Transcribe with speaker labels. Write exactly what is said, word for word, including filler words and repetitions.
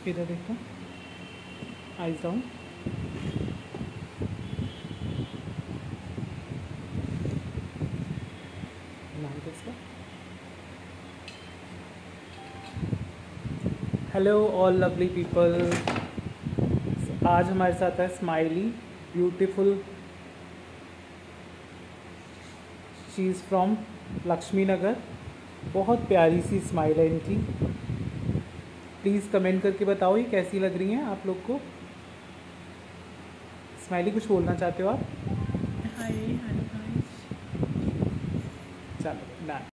Speaker 1: इधर देखो, eyes down. नाम क्या इसका? Hello all lovely people. आज हमारे साथ है smiley, beautiful. She is from Laxmi Nagar. बहुत प्यारी सी स्माइल है इनकी। प्लीज़ कमेंट करके बताओ ये कैसी लग रही हैं आप लोग को। स्माइली, कुछ बोलना चाहते हो आप?
Speaker 2: Hi hello guys.
Speaker 1: चलो, डन।